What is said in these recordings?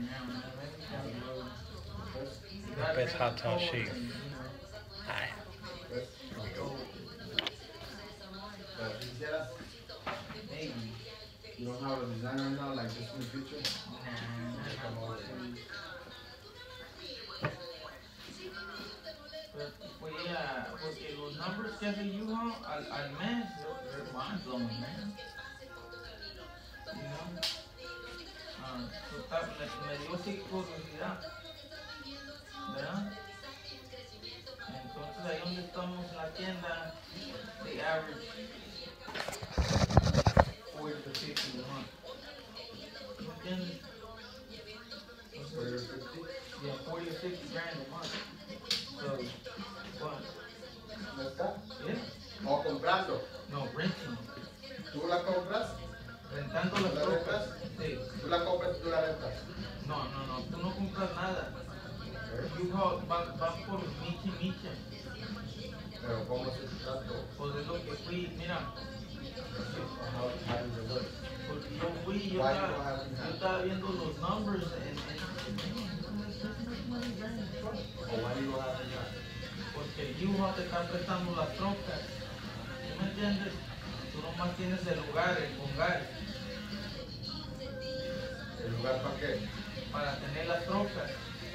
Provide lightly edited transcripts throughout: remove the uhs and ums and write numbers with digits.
Best hot tub shave. Hi. You don't have a design right now, like this in the future? Pues yeah, porque los numbers que hace Yuho al mes, they're mind blowing, man. You know? Me dio sí curiosidad, ¿verdad? Entonces ahí donde estamos en la tienda, they average 40 to 50 a month. ¿Me entiendes? Yeah, 40 or 50 grand a month. So, what? ¿No está? Yeah. ¿O comprando? No, renting. ¿Tú la compras? Rentando ¿Tú las la trocas. rentas? Sí. ¿Tú la compras y tú la rentas? No, tú no compras nada. Va por micha. Pero ¿cómo es el trato? Pues es lo que fui, mira. Porque yo fui, yo estaba viendo los numbers porque el Yuho te está prestando las trocas. ¿Sí me entiendes? Tú nomás tienes el lugar, el congal. ¿El lugar para qué? Para tener las trocas.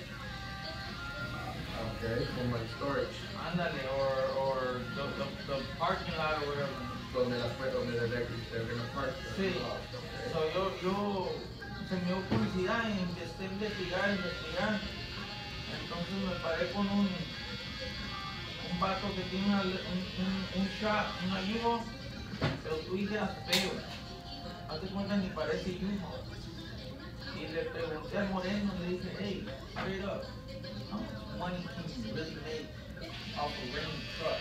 Ok, como el storage. Ándale, or the parking lot or whatever. Donde las puedes, donde they're gonna park. Sí. Okay. So yo se me dio curiosidad y empecé a investigar. Entonces me paré con un vato que tiene un shop, una Yugo, pero tú dijeras feo. Hazte cuenta ni parece Yugo. Y le pregunté al moreno, le dije, hey, straight up, how much money can you really make off a renting truck?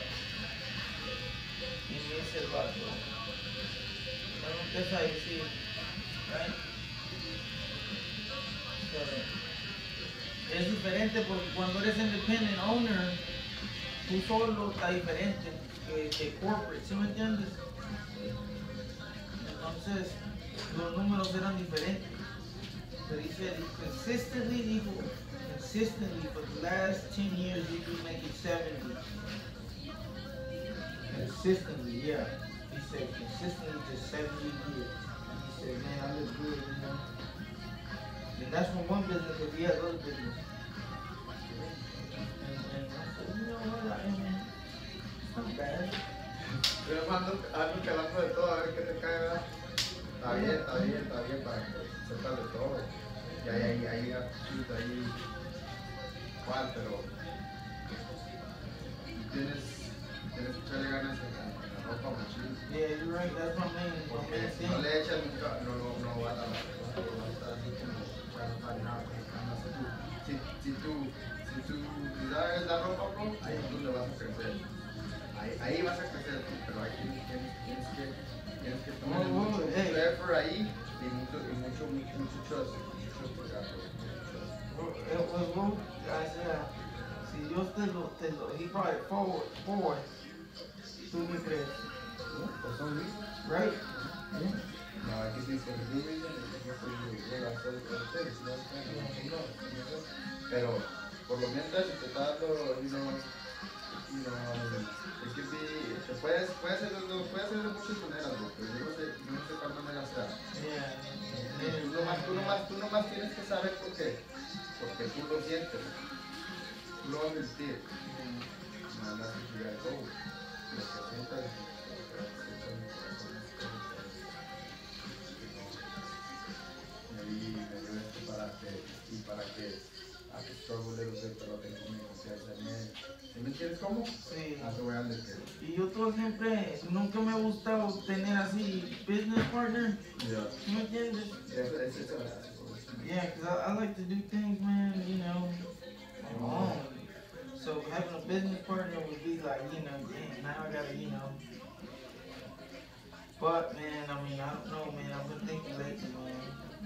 Y me dice el vato, me empieza a decir, right? So, es diferente porque cuando eres independent owner, tú solo está diferente que corporate, ¿sí me entiendes? Entonces, los números eran diferentes. But he said consistently for the last 10 years you've been making 70. Consistently, yeah. He said consistently to 70 years. He said, man, I look good, you know. And that's from one business, but he has other business. And I said, you know what, I mean, it's not bad. Yo mando algo que hablamos de todo, a ver qué te cae, ¿verdad? Está bien, para que sepas de todo. Y ahí, cuál, pero tienes que echarle ganas en la ropa, machín. Yeah, you're right, that's my main thing. No le echas nunca, no va a estar así como, bueno, para nada, si tú sabes la ropa, bro, ahí tú le vas a crecer. Ahí vas a crecer tú, pero ahí tienes que tomar mucho effort ahí y mucho trust. I said, si Dios te lo, he brought it forward, tú me crees. For some reason. Right? Yeah. No, I think it's for the good reason, it's for you to realize other things, you know? Pero, por lo menos, te está dando, you know, it could be, puede ser de muchas maneras, bro, pero yo no sé cuál manera sea. Tú nomás tienes que saber por qué, porque tú lo sientes, tú lo vas a sentir. No, that's what you gotta go. Lo que sientas, me dio esto para que a tu struggle little bit, pero tengo mi confianza en él. ¿Sí me entiendes cómo? Sí. Te voy a decir. Y yo todo siempre, nunca me ha gustado tener así business partner. Yeah. ¿Sí me entiendes? Yeah, because I like to do things, man, you know, on my own. So having a business partner would be like, you know, damn, now I gotta, you know. But, man, I mean, I don't know, man, I've been thinking lately, man.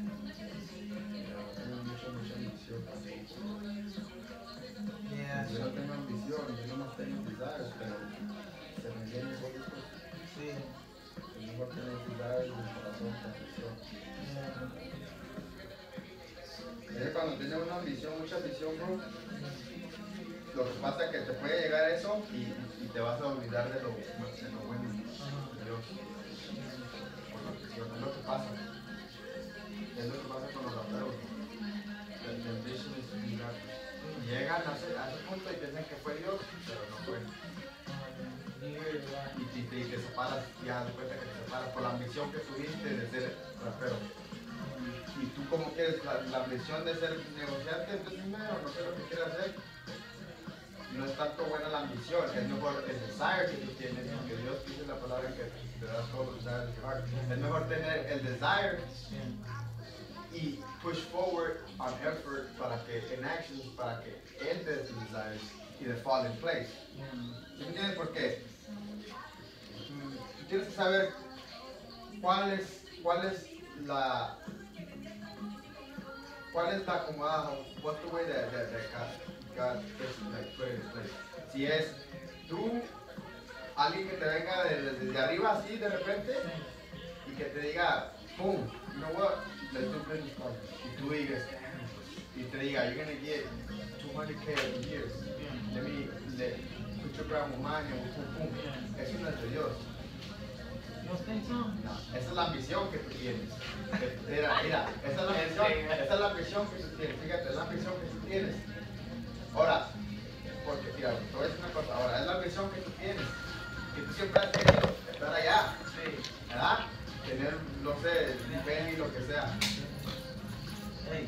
Yeah. Yo no tengo ambición, yo no tengo desires, pero se me viene por eso. Sí. Tengo que tener desires del corazón, ambición. Yeah. cuando tiene una ambición, mucha ambición, bro, lo que pasa es que te puede llegar eso y te vas a olvidar de lo bueno de Dios. Es lo que pasa. Es lo que pasa con los raperos. The ambition is to be rappers. Llegan a ese punto y piensan que fue Dios, pero no fue. Y te separas, ya das cuenta que te separas por la ambición que tuviste de ser rapero. Y tú como quieres la ambición de ser negociante, entonces no sé lo que quieres hacer. No es tanto buena la ambición, es mejor el desire que tú tienes, porque Dios dice la palabra que te das todos los desires de tu heart. Es mejor tener el desire y push forward on effort para que, en actions, para que entre tus desires y they fall in place. ¿Sí me entiendes? Porque tienes que saber cuál es la acomodada, what's the way that God put it in place. Si es tú, alguien que te venga desde arriba así de repente y que te diga, boom, you know what, let's do business partners. Y tú digas, y te diga, you're gonna get 200K a year. Let put your brand with mine and boom, boom. Eso no es de Dios. ¿No think so? No, esa es la ambición que tú tienes. Mira, esa es la ambición que tú tienes. Fíjate, es la ambición que tú tienes. Ahora, porque mira, te voy a decir una cosa. Ahora, es la ambición que tú tienes. Que tú siempre has querido estar allá. Sí. ¿Verdad? Tener, no sé, un penny, lo que sea. Hey.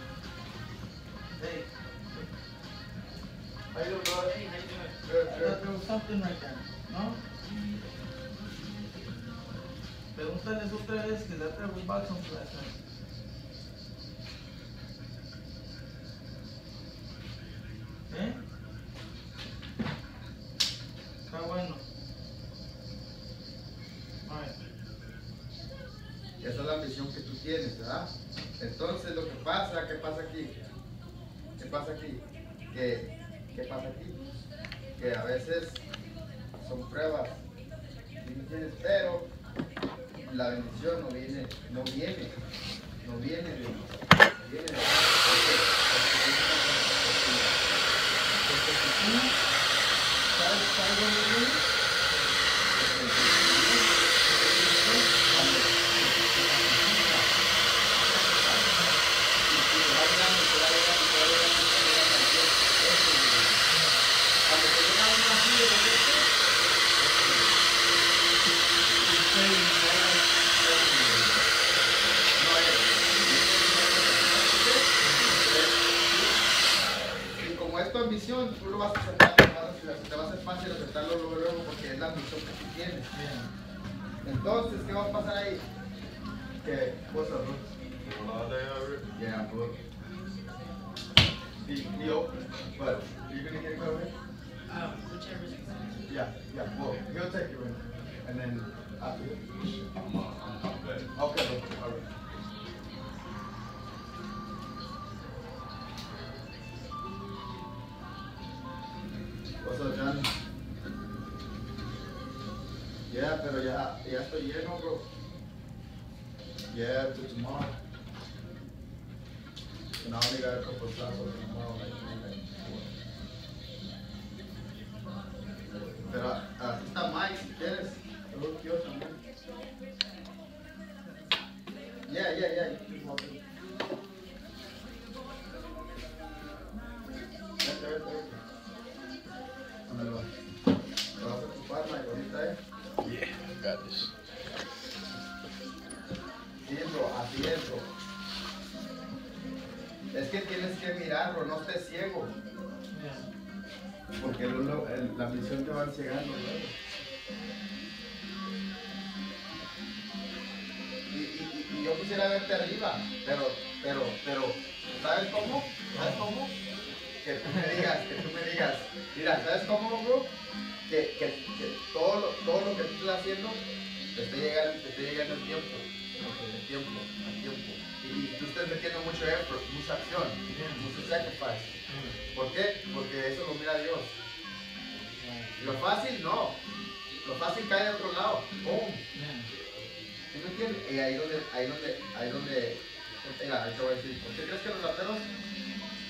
How you doing, bro? Hey, how you doing? Good, I good. thought there was something right there, ¿no? Pregúntales otra vez que la otra we bought some last night. ¿Eh? Está bueno. Alright. Esa es la ambición que tú tienes, ¿verdad? Entonces, lo que pasa, ¿qué pasa aquí? ¿Qué pasa aquí? ¿Qué pasa aquí? Que a veces son pruebas, ¿sí me entiendes? Pero la bendición no viene de Dios, viene de Dios. Porque si tú sabes dónde viene, ambición, tú lo vas a aceptar, te va a hacer fácil aceptarlo luego porque es la ambición que tú tienes. Entonces, ¿qué va a pasar ahí? Que, what's up, bro? Yeah, bro. He open, but you're gonna get it covered? Whichever. Yeah, well, he'll take you in, and then after it. I'm good. Okay, bro, alright. What's up, Johnny? Yeah, pero ya estoy lleno, bro. Yeah, to tomorrow. And I only got a couple slots for tomorrow, like 4. Pero aquí está Mike, si quieres. Te lo quiero también. Yeah. You can walk in. Vete. Ándale, va. ¿Te vas a ocupar, Mike, ahorita, Yeah, I got this. Sí, bro, así es, bro. Es que tienes que mirar, bro, no estés ciego. Porque la misión te va ciegando, ¿verdad? Y yo quisiera verte arriba, pero, ¿sabes cómo? Que tú me digas, mira, ¿sabes cómo, bro? Que todo lo que tú estás haciendo te esté llegando el tiempo. Y tú estés metiendo mucho effort, mucha acción, mucho sacrifice. ¿Por qué? Porque eso lo mira Dios. Lo fácil no. Lo fácil cae de otro lado. ¡Pum! ¿Sí me entiendes? Y ahí donde, mira, ahí te voy a decir, ¿por qué crees que los raperos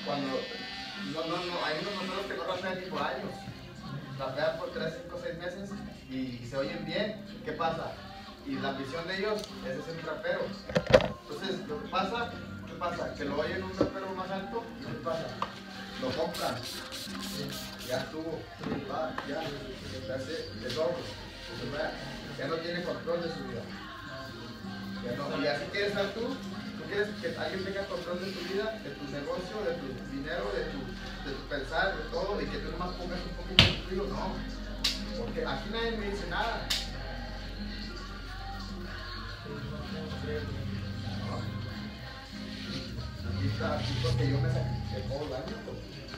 cuando hay unos moteros que no rapean ni por años, rapean por 3, 5, 6 meses y se oyen bien. ¿Qué pasa? Y la ambición de ellos es ser un rapero. Entonces, lo que pasa, ¿qué pasa? Que lo oyen un rapero más alto y ¿qué pasa? Lo compran. Ya estuvo, ya hace de todo. Ya no tiene control de su vida. Ya no, y así quieres ser tú quieres que alguien tenga control de tu vida, de tu negocio, de tu dinero, de tu pensar, de todo, y que tú nomás pongas un poquito de tuyo, no. Porque aquí nadie me dice nada. No. Aquí está, aquí porque yo me sacrifiqué todo el año, pues.